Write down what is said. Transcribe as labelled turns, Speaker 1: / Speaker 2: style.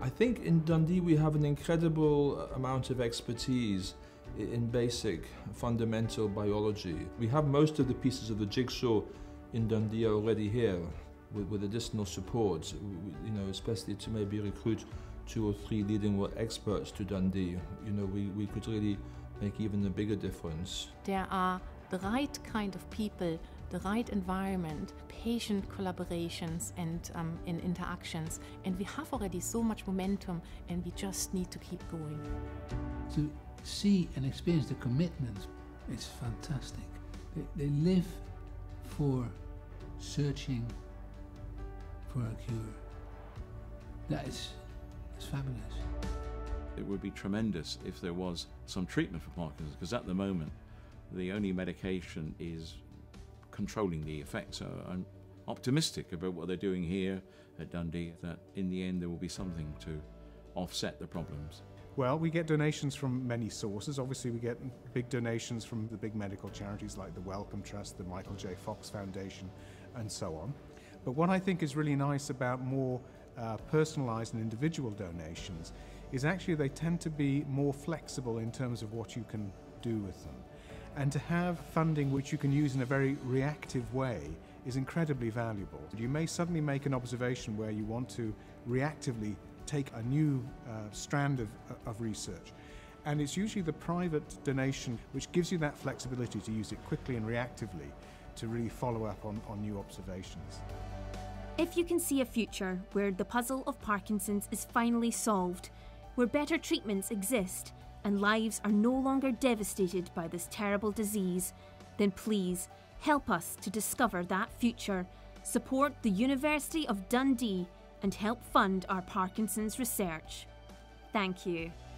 Speaker 1: I think in Dundee we have an incredible amount of expertise in basic fundamental biology. We have most of the pieces of the jigsaw in Dundee already here with additional support, you know, especially to maybe recruit 2 or 3 leading world experts to Dundee. You know, we could really make even a bigger difference.
Speaker 2: There are the right kind of people, the right environment, patient collaborations and in interactions, and we have already so much momentum and we just need to keep going.
Speaker 3: To see and experience the commitment is fantastic. They live for searching for a cure. That is fabulous.
Speaker 4: It would be tremendous if there was some treatment for Parkinson's, because at the moment the only medication is controlling the effects. So I'm optimistic about what they're doing here at Dundee, that in the end there will be something to offset the problems.
Speaker 5: Well, we get donations from many sources. Obviously, we get big donations from the big medical charities like the Wellcome Trust, the Michael J. Fox Foundation, and so on. But what I think is really nice about more personalised and individual donations is actually they tend to be more flexible in terms of what you can do with them. And to have funding which you can use in a very reactive way is incredibly valuable. You may suddenly make an observation where you want to reactively take a new strand of research. And it's usually the private donation which gives you that flexibility to use it quickly and reactively to really follow up on new observations.
Speaker 6: If you can see a future where the puzzle of Parkinson's is finally solved, where better treatments exist and lives are no longer devastated by this terrible disease, then please help us to discover that future, support the University of Dundee and help fund our Parkinson's research. Thank you.